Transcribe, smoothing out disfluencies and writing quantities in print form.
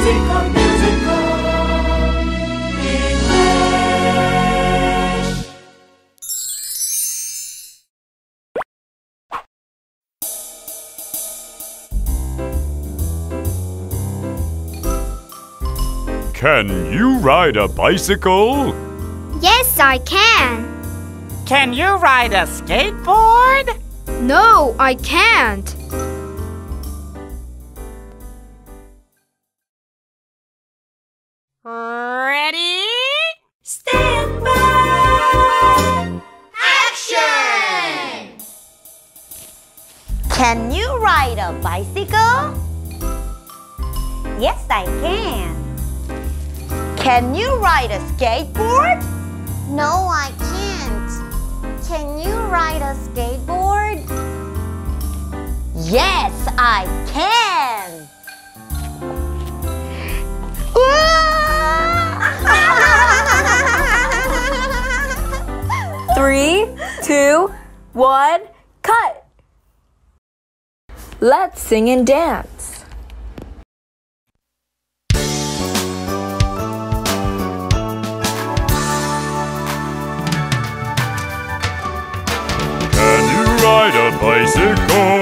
Can you ride a bicycle? Yes, I can. Can you ride a skateboard? No, I can't. Ready? Stand by! Action! Can you ride a bicycle? Yes, I can. Can you ride a skateboard? No, I can't. Can you ride a skateboard? Yes, I can. 3, 2, 1, cut! Let's sing and dance. Can you ride a bicycle?